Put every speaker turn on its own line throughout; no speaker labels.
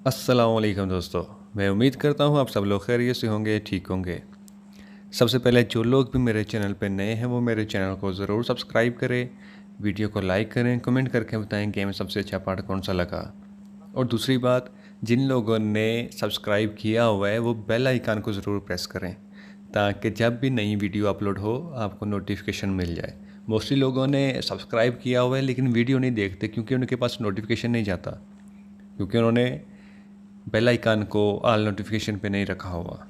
अस्सलाम वालेकुम दोस्तों। मैं उम्मीद करता हूँ आप सब लोग खैरियत से होंगे, ठीक होंगे। सबसे पहले जो लोग भी मेरे चैनल पे नए हैं वो मेरे चैनल को ज़रूर सब्सक्राइब करें, वीडियो को लाइक करें, कमेंट करके बताएं गेम में सबसे अच्छा पार्ट कौन सा लगा। और दूसरी बात, जिन लोगों ने सब्सक्राइब किया हुआ है वो बेल आइकन को ज़रूर प्रेस करें ताकि जब भी नई वीडियो अपलोड हो आपको नोटिफिकेशन मिल जाए। मोस्टली लोगों ने सब्सक्राइब किया हुआ है लेकिन वीडियो नहीं देखते क्योंकि उनके पास नोटिफिकेशन नहीं जाता, क्योंकि उन्होंने बेल आइकन को ऑल नोटिफिकेशन पे नहीं रखा हुआ।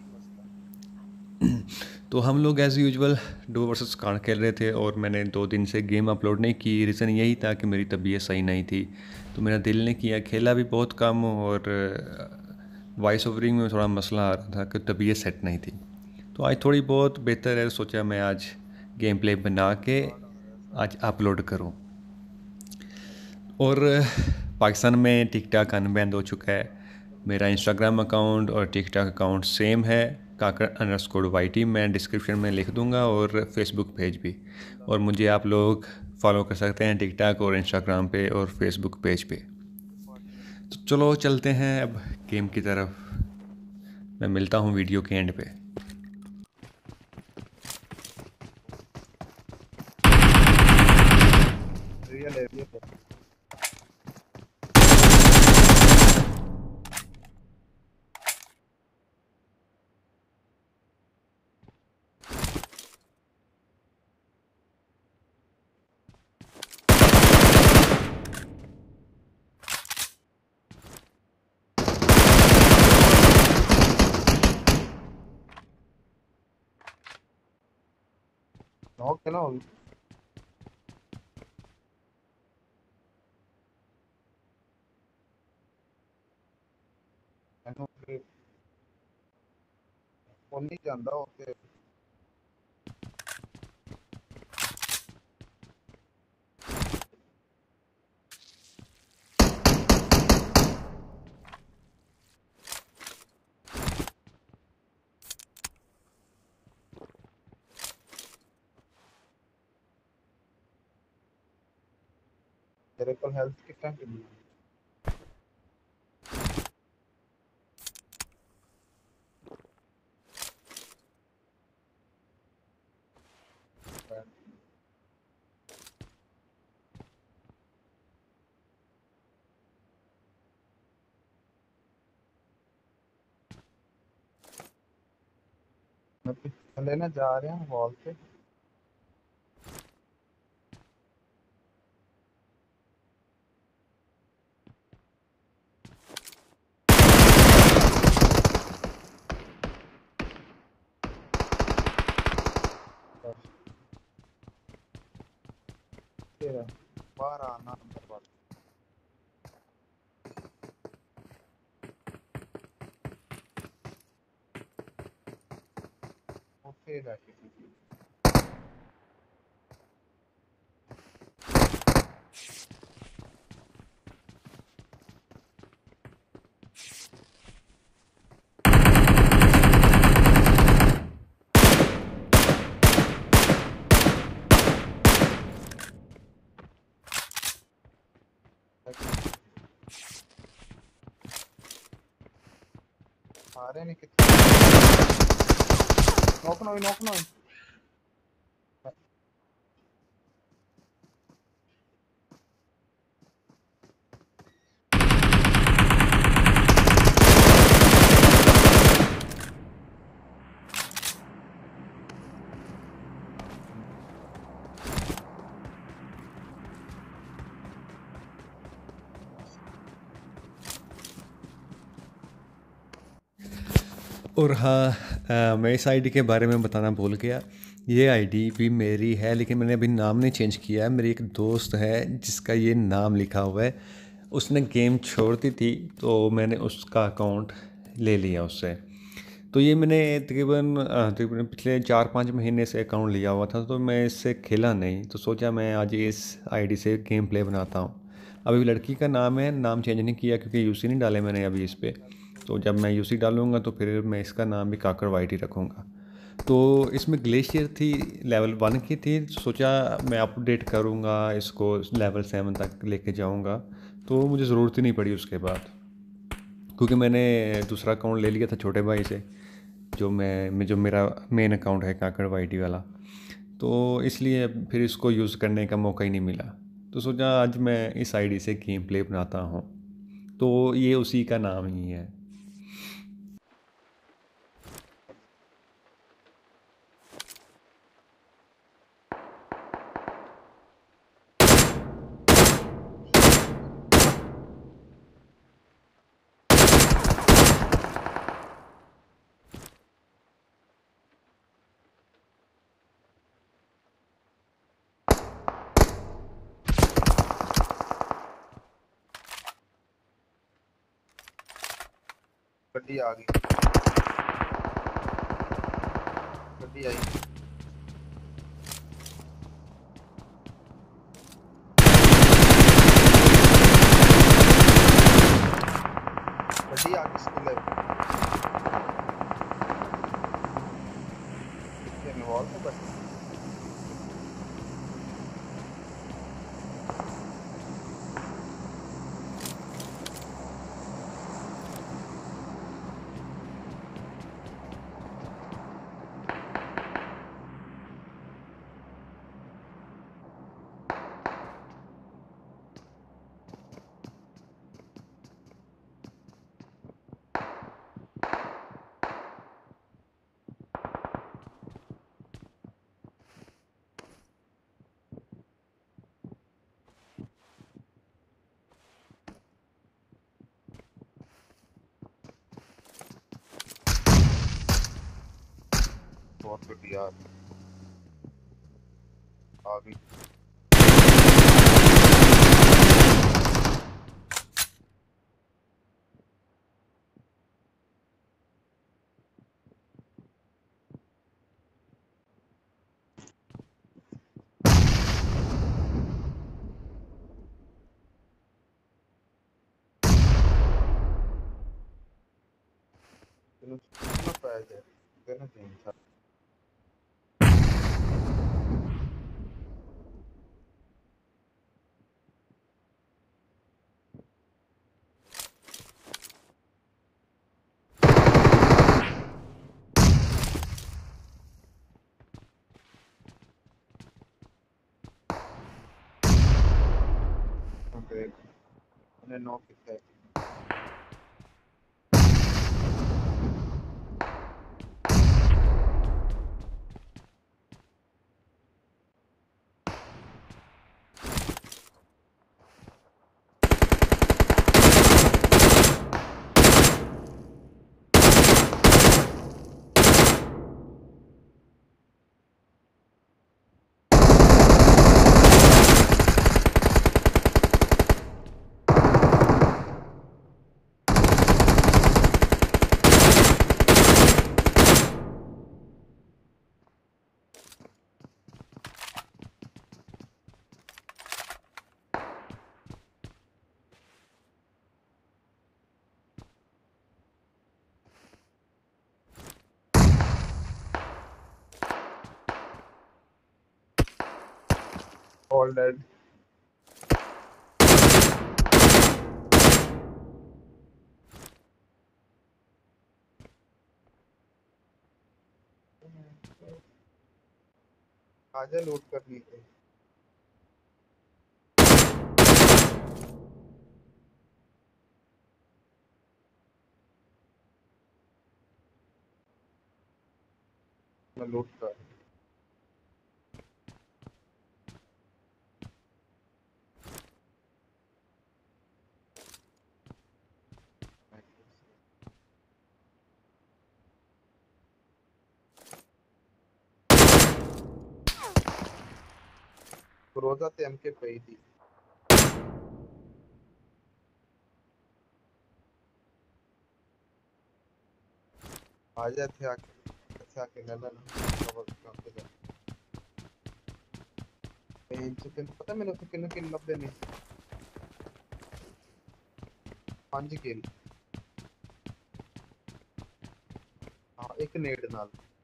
तो हम लोग एज़ यूजुअल डो वर्सेस कांड खेल रहे थे और मैंने 2 दिन से गेम अपलोड नहीं की। रीज़न यही था कि मेरी तबीयत सही नहीं थी, तो मेरा दिल नहीं किया। खेला भी बहुत कम और वॉइस ओवरिंग में थोड़ा मसला आ रहा था कि तबीयत सेट नहीं थी। तो आज थोड़ी बहुत बेहतर है, सोचा मैं आज गेम प्ले बना के आज अपलोड करूं। और पाकिस्तान में टिकटॉक अनबैन हो चुका है। मेरा इंस्टाग्राम अकाउंट और टिकटॉक अकाउंट सेम है, काकर_YT। मैं डिस्क्रिप्शन में लिख दूंगा और फेसबुक पेज भी। और मुझे आप लोग फॉलो कर सकते हैं टिकटॉक और इंस्टाग्राम पे और फेसबुक पेज पे। तो चलो चलते हैं अब गेम की तरफ। मैं मिलता हूँ वीडियो के एंड पे।
रियल है ये तो। नॉक है ना अभी। मैंने फिर फोन नहीं जानता ओके। तेरे को हेल्थ कितना चाहिए? मैं पिस्टल लेना जा रहे हैं वॉल पे। तेरा बाहर आना अंदर बात। ओके जाके आ रहे नहीं कितने। नॉक ना नॉक ना।
और हाँ, मैं इस आईडी के बारे में बताना भूल गया। ये आईडी भी मेरी है लेकिन मैंने अभी नाम नहीं चेंज किया है। मेरी एक दोस्त है जिसका ये नाम लिखा हुआ है, उसने गेम छोड़ दी थी तो मैंने उसका अकाउंट ले लिया उससे। तो ये मैंने तकरीबन पिछले 4-5 महीने से अकाउंट लिया हुआ था, तो मैं इससे खेला नहीं, तो सोचा मैं आज इस आईडी से गेम प्ले बनाता हूँ। अभी लड़की का नाम है, नाम चेंज नहीं किया क्योंकि यूसी नहीं डाले मैंने अभी इस पर। तो जब मैं यूसी डालूँगा तो फिर मैं इसका नाम भी काकर_YT रखूँगा। तो इसमें ग्लेशियर थी, लेवल 1 की थी, सोचा मैं अपडेट करूँगा इसको, लेवल 7 तक लेके जाऊँगा, तो मुझे ज़रूरत ही नहीं पड़ी उसके बाद। क्योंकि मैंने दूसरा अकाउंट ले लिया था छोटे भाई से, जो मेरा मेन अकाउंट है काकड़ वाईटी वाला। तो इसलिए फिर इसको यूज़ करने का मौका ही नहीं मिला। तो सोचा आज मैं इस आईडी से गेम प्ले बनाता हूँ, तो ये उसी का नाम ही है।
गड्डी आ गई, गड्डी आई। गड्डी आ गई स्कूल है। कितने में वॉल पे बस। बहुत गड्डी आ गई। कितना प्राइस है देना चाहिए था। ओके, मैंने नो किया है। All dead. आजा लूट कर ली थी। मैं लूट कर रोजा ते एमके पई थी। आजा थे आके ले लेना। चिकन पता मैंने तो किन किन लब्बे ने 5 किल। हाँ एक नेड नाल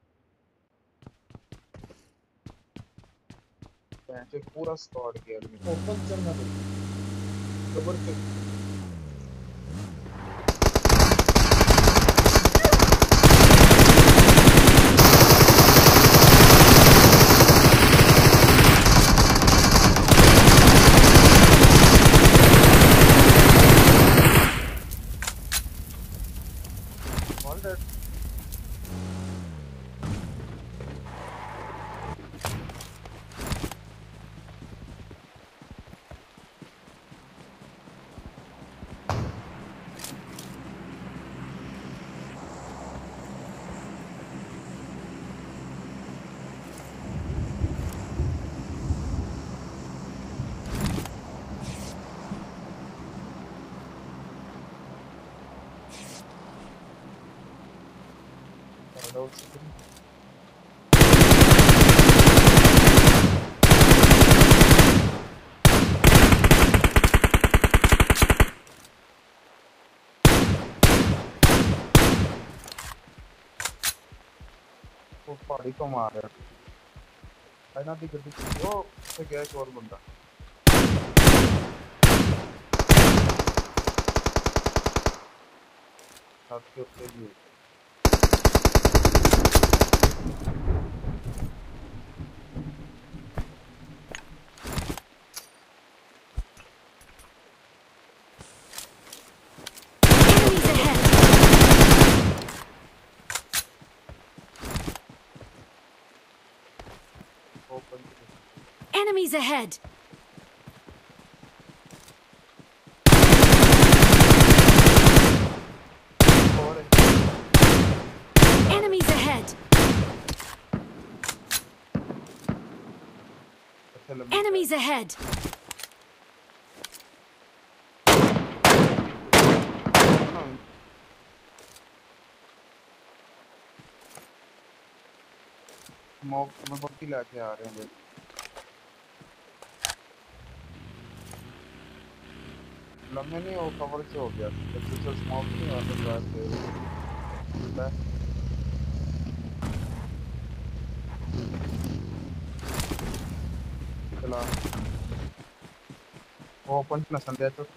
जो पूरा स्क्वाड किया ओपन चलना। डबल किल डाउट से करी। वो पहाड़ी को मार रहा है ना दी गड्डी वो से गया एक और बंदा साथ के उत्ते भी
Enemies ahead!
और
Enemies ahead!
अच्छा लंबी
Enemies ahead!
स्मोक में बक्की लाके आ रहे हैं लम्बे नहीं वो कवर से हो गया तो स्मोक नहीं हुआ तो बात है चला वो ओपन ना संध्या तो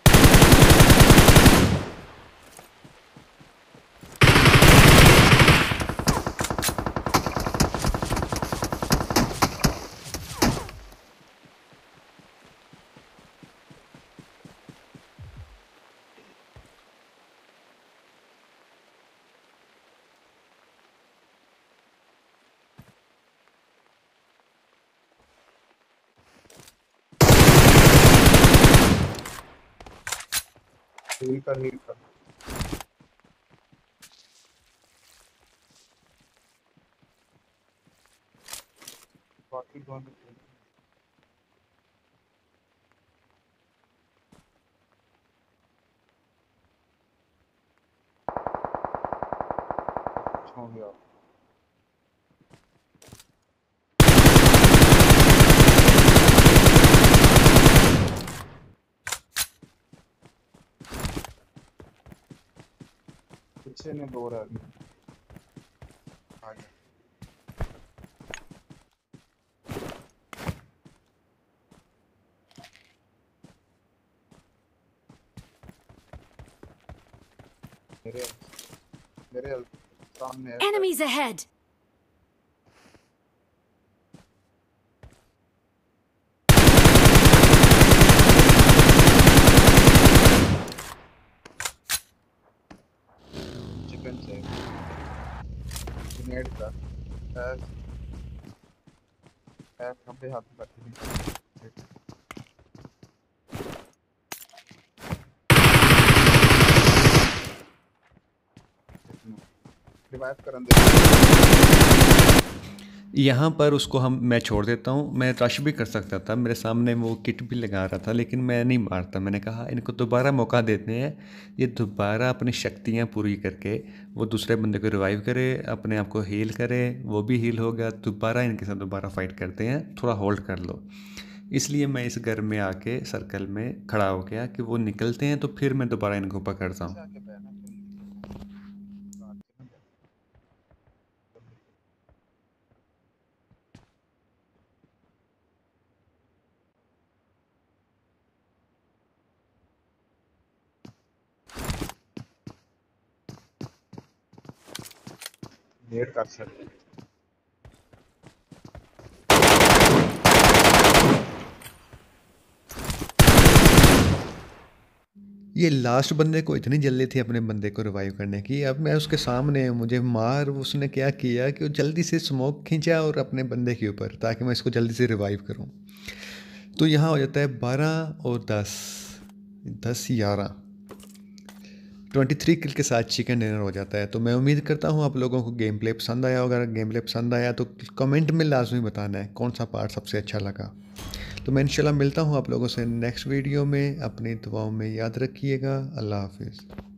हील कर बाकी दोनों हो गया पीछे ने दो रह गए आ गया मेरे मेरे सामने है
Enemies ahead!
चिकन से ग्रेनेड का ऐस ऐस खंबे हाथ में रखी थी रिवाइव करन दे
यहाँ पर उसको मैं छोड़ देता हूँ। मैं रश भी कर सकता था, मेरे सामने वो किट भी लगा रहा था, लेकिन मैं नहीं मारता। मैंने कहा इनको दोबारा मौका देते हैं, ये दोबारा अपनी शक्तियाँ पूरी करके वो दूसरे बंदे को रिवाइव करे, अपने आप को हील करे, वो भी हील हो गया, दोबारा इनके साथ दोबारा फाइट करते हैं, थोड़ा होल्ड कर लो। इसलिए मैं इस घर में आके सर्कल में खड़ा हो गया कि वो निकलते हैं तो फिर मैं दोबारा इनको पकड़ता हूँ।
आके बैठना नेट कर सकते
ये लास्ट बंदे को इतनी जल्दी थी अपने बंदे को रिवाइव करने की। अब मैं उसके सामने मुझे मार, उसने क्या किया कि वो जल्दी से स्मोक खींचा और अपने बंदे के ऊपर, ताकि मैं इसको जल्दी से रिवाइव करूं। तो यहाँ हो जाता है 12 और 10 10 11 23 किल के साथ चिकन डिनर हो जाता है। तो मैं उम्मीद करता हूँ आप लोगों को गेम प्ले पसंद आया होगा। अगर गेम प्ले पसंद आया तो कमेंट में लाजमी बताना है कौन सा पार्ट सबसे अच्छा लगा। तो मैं इंशाल्लाह मिलता हूँ आप लोगों से नेक्स्ट वीडियो में। अपनी दुआओं में याद रखिएगा। अल्लाह हाफिज़।